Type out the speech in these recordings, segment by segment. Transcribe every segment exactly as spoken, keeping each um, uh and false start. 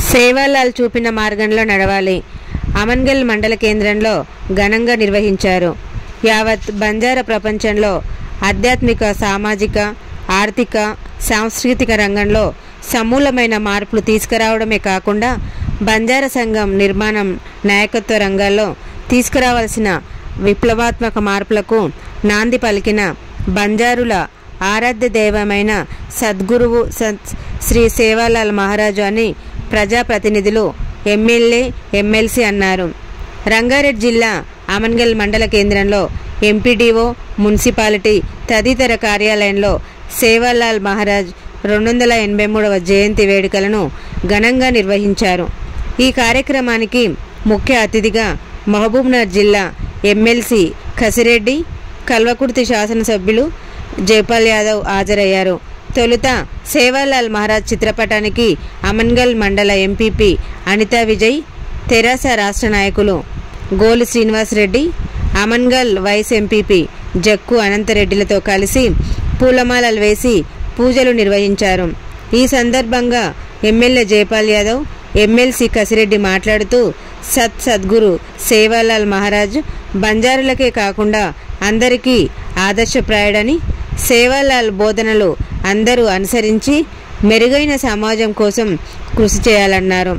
సేవాలాల్ చూపిన మార్గంలో నడవాలి. అమన్గల్ మండల కేంద్రంలో ఘనంగా నిర్వహించారు. యావత్ బంజారా ప్రపంచంలో ఆధ్యాత్మిక, సామాజిక, ఆర్థిక, సాంస్కృతిక రంగంలో సమూలమైన మార్పులు తీసుకురావడమే కాకుండా బంజారా సంఘం నిర్మాణం, నాయకత్వ రంగాల్లో తీసుకురావాల్సిన విప్లవాత్మక మార్పులకు నాంది పలికిన బంజారుల ఆరాధ్య దైవమైన సద్గురువు సంత్ శ్రీ సేవాలాల్ మహారాజు అని ప్రజాప్రతినిధులు, ఎమ్మెల్యే, ఎమ్మెల్సీ అన్నారు. రంగారెడ్డి జిల్లా అమన్గల్ మండల కేంద్రంలో ఎంపీడీఓ, మున్సిపాలిటీ తదితర కార్యాలయంలో సేవాలాల్ మహారాజ్ రెండు వందల ఎనభై మూడవ జయంతి వేడుకలను ఘనంగా నిర్వహించారు. ఈ కార్యక్రమానికి ముఖ్య అతిథిగా మహబూబ్నగర్ జిల్లా ఎమ్మెల్సీ కసిరెడ్డి, కల్వకుర్తి శాసనసభ్యులు జైపాల్ యాదవ్ హాజరయ్యారు. తొలుత సేవాలాల్ మహారాజ్ చిత్రపటానికి అమన్గల్ మండల ఎంపీపీ అనితా విజయ్, తెరాస రాష్ట్ర నాయకులు గోలి శ్రీనివాస్ రెడ్డి, అమన్గల్ వైస్ ఎంపీపీ జక్కు అనంతరెడ్డిలతో కలిసి పూలమాలలు వేసి పూజలు నిర్వహించారు. ఈ సందర్భంగా ఎమ్మెల్యే జైపాల్ యాదవ్, ఎమ్మెల్సీ కసిరెడ్డి మాట్లాడుతూ సత్ సద్గురు సేవాలాల్ మహారాజ్ బంజారులకే కాకుండా అందరికీ ఆదర్శప్రాయుడని, సేవాలాల్ బోధనలు అందరూ అనుసరించి మెరుగైన సమాజం కోసం కృషి చేయాలన్నారు.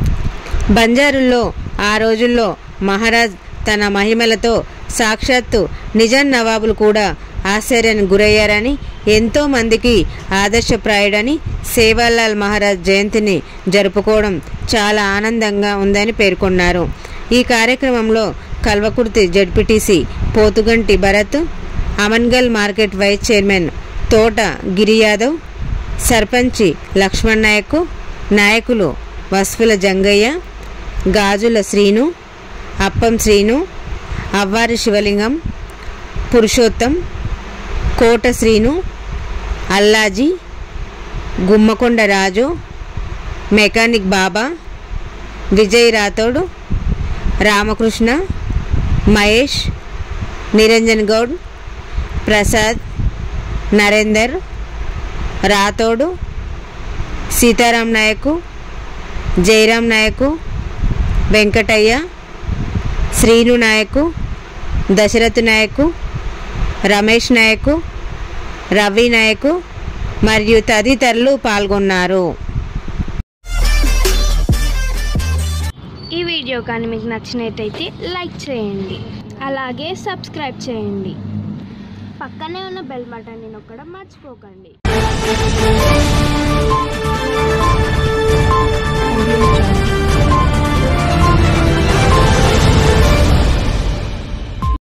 బంజారుల్లో ఆ రోజుల్లో మహారాజ్ తన మహిమలతో సాక్షాత్తు నిజాం నవాబులు కూడా ఆశ్చర్యానికి గురయ్యారని, ఎంతో మందికి ఆదర్శప్రాయుడని, సేవాలాల్ మహారాజ్ జయంతిని జరుపుకోవడం చాలా ఆనందంగా ఉందని పేర్కొన్నారు. ఈ కార్యక్రమంలో Kalwakurthy ZPTC Pothuganti Bharath, Amangal market vice chairman Thota Giri Yadav, సర్పంచి లక్ష్మణ్ నాయక్, నాయకులు వస్ఫుల జంగయ్య, గాజుల శ్రీను, అప్పం శ్రీను, అవ్వారి శివలింగం, పురుషోత్తం, కోట శ్రీను, అల్లాజీ, గుమ్మకొండ రాజు, మెకానిక్ బాబా, విజయ్ రాథోడ్, రామకృష్ణ, మహేష్, నిరంజన్ గౌడ్, ప్రసాద్, నరేందర్ రాథోడ్, సీతారాం నాయకు, జయరాం నాయకు, వెంకటయ్య, శ్రీను నాయకు, దశరథ్ నాయకు, రమేష్ నాయకు, రవి నాయకు మరియు తదితరులు పాల్గొన్నారు. ఈ వీడియో కానీ మీకు నచ్చినట్టయితే లైక్ చేయండి, అలాగే సబ్స్క్రైబ్ చేయండి. పక్కనే ఉన్న బెల్ బటన్ని నొక్కడం మర్చిపోకండి.